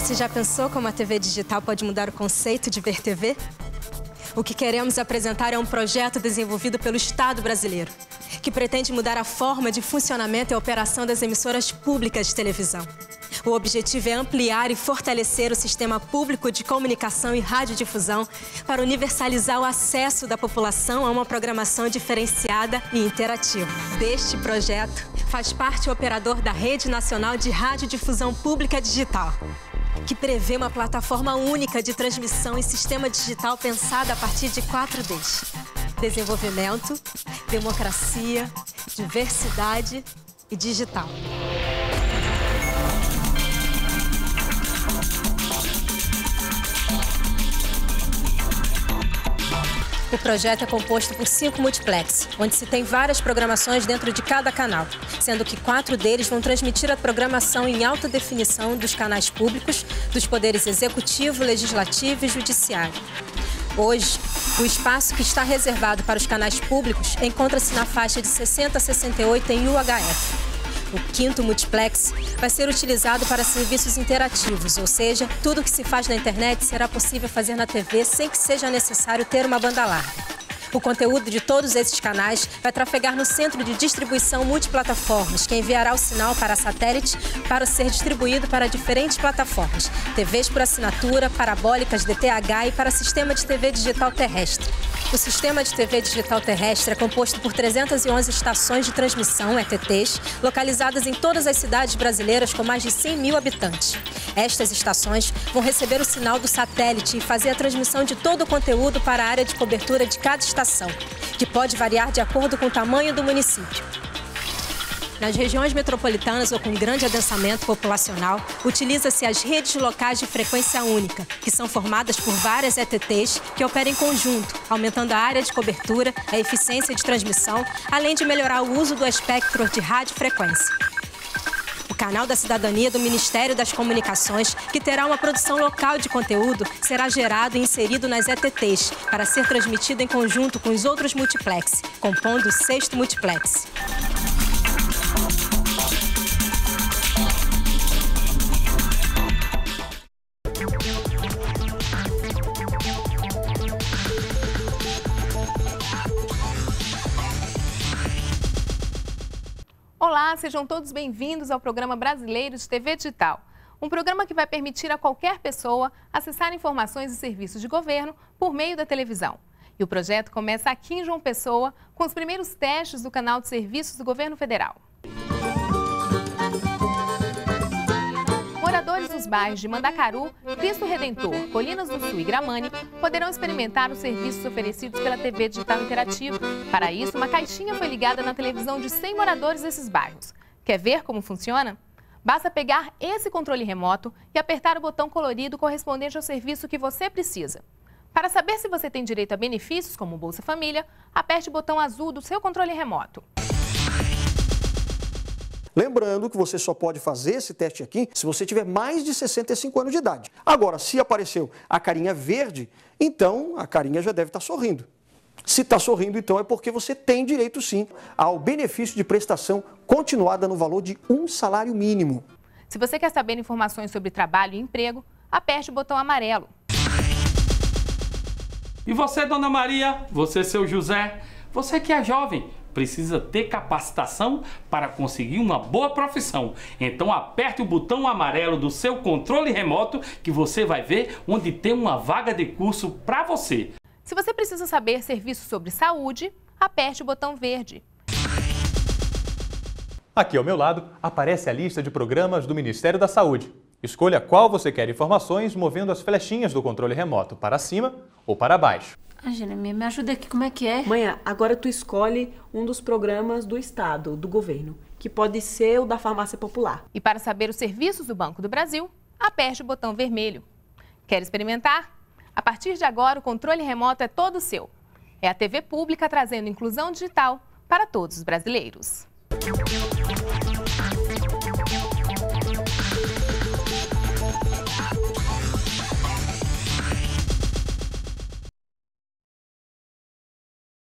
Você já pensou como a TV digital pode mudar o conceito de ver TV? O que queremos apresentar é um projeto desenvolvido pelo Estado brasileiro, que pretende mudar a forma de funcionamento e operação das emissoras públicas de televisão. O objetivo é ampliar e fortalecer o sistema público de comunicação e radiodifusão para universalizar o acesso da população a uma programação diferenciada e interativa. Deste projeto, faz parte o operador da Rede Nacional de Radiodifusão Pública Digital, que prevê uma plataforma única de transmissão e sistema digital pensada a partir de 4 Ds: desenvolvimento, democracia, diversidade e digital. O projeto é composto por 5 multiplex, onde se tem várias programações dentro de cada canal, sendo que 4 deles vão transmitir a programação em alta definição dos canais públicos, dos poderes executivo, legislativo e judiciário. Hoje, o espaço que está reservado para os canais públicos encontra-se na faixa de 60 a 68 em UHF. O 5º multiplex vai ser utilizado para serviços interativos, ou seja, tudo que se faz na internet será possível fazer na TV sem que seja necessário ter uma banda larga. O conteúdo de todos esses canais vai trafegar no centro de distribuição multiplataformas, que enviará o sinal para satélite para ser distribuído para diferentes plataformas, TVs por assinatura, parabólicas DTH e para sistema de TV digital terrestre. O sistema de TV digital terrestre é composto por 311 estações de transmissão, ETTs, localizadas em todas as cidades brasileiras com mais de 100 mil habitantes. Estas estações vão receber o sinal do satélite e fazer a transmissão de todo o conteúdo para a área de cobertura de cada estação, que pode variar de acordo com o tamanho do município. Nas regiões metropolitanas ou com grande adensamento populacional, utiliza-se as redes locais de frequência única, que são formadas por várias ETTs que operam em conjunto, aumentando a área de cobertura, a eficiência de transmissão, além de melhorar o uso do espectro de radiofrequência. O Canal da Cidadania do Ministério das Comunicações, que terá uma produção local de conteúdo, será gerado e inserido nas ETTs, para ser transmitido em conjunto com os outros multiplex, compondo o 6º multiplex. Olá, sejam todos bem-vindos ao programa brasileiro de TV Digital. Um programa que vai permitir a qualquer pessoa acessar informações e serviços de governo por meio da televisão. E o projeto começa aqui em João Pessoa, com os primeiros testes do canal de serviços do governo federal. Moradores dos bairros de Mandacaru, Cristo Redentor, Colinas do Sul e Gramane poderão experimentar os serviços oferecidos pela TV Digital Interativa. Para isso, uma caixinha foi ligada na televisão de 100 moradores desses bairros. Quer ver como funciona? Basta pegar esse controle remoto e apertar o botão colorido correspondente ao serviço que você precisa. Para saber se você tem direito a benefícios como Bolsa Família, aperte o botão azul do seu controle remoto. Lembrando que você só pode fazer esse teste aqui se você tiver mais de 65 anos de idade. Agora, se apareceu a carinha verde, então a carinha já deve estar sorrindo. Se está sorrindo, então é porque você tem direito sim ao benefício de prestação continuada no valor de um salário mínimo. Se você quer saber informações sobre trabalho e emprego, aperte o botão amarelo. E você, Dona Maria, você, seu José, você que é jovem, precisa ter capacitação para conseguir uma boa profissão. Então aperte o botão amarelo do seu controle remoto que você vai ver onde tem uma vaga de curso para você. Se você precisa saber serviços sobre saúde, aperte o botão verde. Aqui ao meu lado aparece a lista de programas do Ministério da Saúde. Escolha qual você quer informações movendo as flechinhas do controle remoto para cima ou para baixo. Jeremias, me ajuda aqui, como é que é? Manhã, agora tu escolhe um dos programas do Estado, do governo, que pode ser o da farmácia popular. E para saber os serviços do Banco do Brasil, aperte o botão vermelho. Quer experimentar? A partir de agora, o controle remoto é todo seu. É a TV pública trazendo inclusão digital para todos os brasileiros.